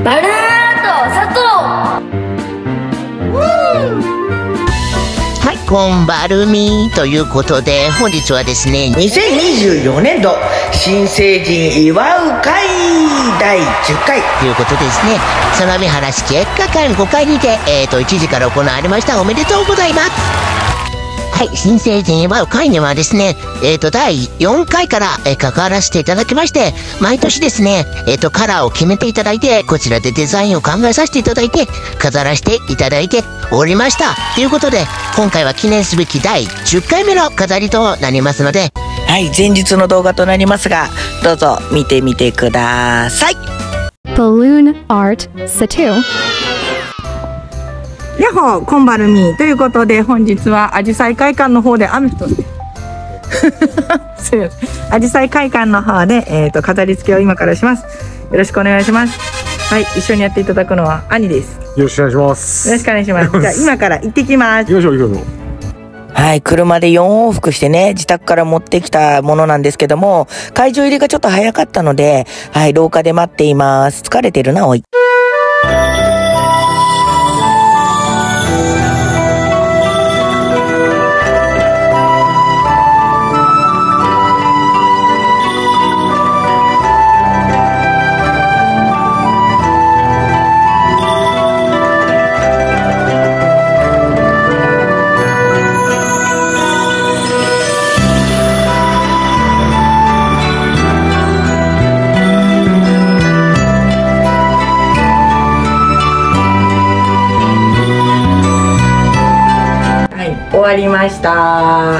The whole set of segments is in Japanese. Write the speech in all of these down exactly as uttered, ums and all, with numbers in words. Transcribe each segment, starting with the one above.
バルーンと砂糖。 はい、こんばるみということで、本日はですね、 にせんにじゅうよねんど新成人祝う会だいじゅっかいということですね、相模原市結果館ごかいにて、えーと、いちじから行われました。おめでとうございます。はい、新成人祝う会にはですね、えーと、だいよんかいから、えー、関わらせていただきまして、毎年ですね、えーと、カラーを決めていただいて、こちらでデザインを考えさせていただいて、飾らせていただいておりました。ということで、今回は記念すべきだいじゅっかいめの飾りとなりますので、 はい、前日の動画となりますが、どうぞ見てみてください。 Balloon Art Satu。 やっほー、こんばるみということで、本日はあじさい会館の方で雨とすいません、あじさい会館の方で、えー、と飾り付けを今からします。よろしくお願いします。はい、一緒にやっていただくのは兄です。 よろしくお願いします。 よろしくお願いします。じゃあ今から行ってきます。 行きましょう行きましょう。 はい、車でよん往復してね、自宅から持ってきたものなんですけども、会場入りがちょっと早かったので、はい、廊下で待っています。疲れてるな、おい。 終わりました。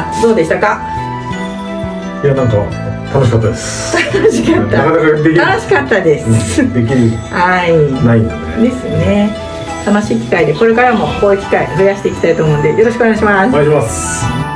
どうでしたか？ いや、なんか楽しかったです。 楽しかった。 なかなかできる。 楽しかったです。 うん、できる。 はい。 ないんだね。 ですね。楽しい機会で、これからもこういう機会増やしていきたいと思うんで、よろしくお願いします。 お願いします。